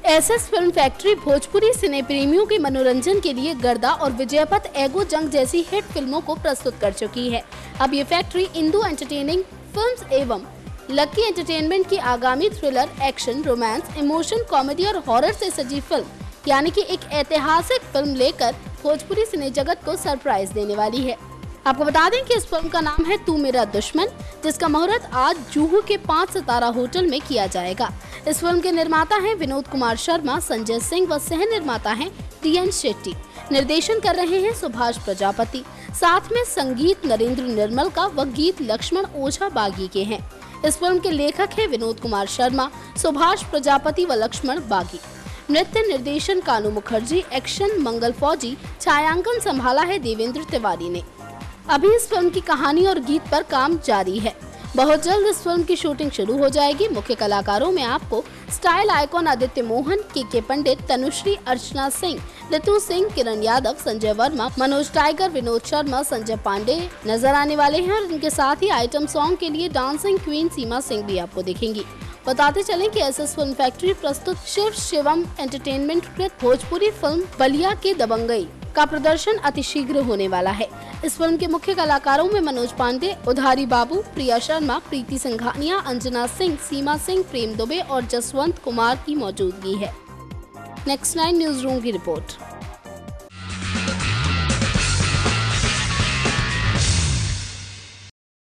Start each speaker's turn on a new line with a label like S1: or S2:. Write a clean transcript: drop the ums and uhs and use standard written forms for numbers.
S1: SS film factory Bhojpuri cine प्रेमियों के मनोरंजन के लिए गर्दा और विजयपथ एगो जंग जैसी हिट फिल्मों को प्रस्तुत कर चुकी है। अब ये फैक्ट्री इंदू एंटरटेनिंग फिल्म्स एवं लकी एंटरटेनमेंट की आगामी thriller, action, romance, emotion, comedy और हॉरर से सजी फिल्म यानी कि एक ऐतिहासिक फिल्म लेकर भोजपुरी सिने जगत को सरप्राइज देने वाली है। आपको बता दें कि इस फिल्म का नाम है तू मेरा दुश्मन, जिसका मुहूर्त आज जुहू के 5 सितारा होटल में किया जाएगा। इस फिल्म के निर्माता हैं विनोद कुमार शर्मा, संजय सिंह व सह निर्माता हैं टीएन शेट्टी। निर्देशन कर रहे हैं सुभाष प्रजापति, साथ में संगीत नरेंद्र निर्मल का व गीत लक्ष्मण ओझा बागी के हैं। इस फिल्म के लेखक हैं विनोद कुमार शर्मा, सुभाष प्रजापति व लक्ष्मण बागी। नृत्य निर्देशन कानू मुखर्जी, एक्शन मंगल फौजी, छायांकन संभाला है देवेंद्र तिवारी ने। अभी इस फिल्म की कहानी और गीत पर काम जारी है। बहुत जल्द इस फिल्म की शूटिंग शुरू हो जाएगी। मुख्य कलाकारों में आपको style icon Aditya Mohan, K Pandit, Tanushree, Archana Singh, Ritu Singh, Kiran Yadav, Sanjay Verma, Manoj Tiger, Vinod Sharma, Sanjay Pandey नजर आने वाले हैं और इनके साथ ही आइटम सॉन्ग के लिए डांसिंग क्वीन सीमा सिंह भी आपको दिखेंगी। बताते चलें कि एसएस फिल्म फैक्ट्री प्रस्तुत शिव शिवम एंटरटेनमेंट कृत भोजपुरी फिल्म बलिया के दबंगई का प्रदर्शन अतिशीघ्र होने वाला है। इस फिल्म के मुख्य कलाकारों में मनोज पांडे, उधारी बाबू, प्रिया शर्मा, प्रीति सिंघानिया, अंजना सिंह, सीमा सिंह, प्रेम दुबे और जसवंत कुमार की मौजूदगी है। नेक्स्ट 9 न्यूज रूम की रिपोर्ट।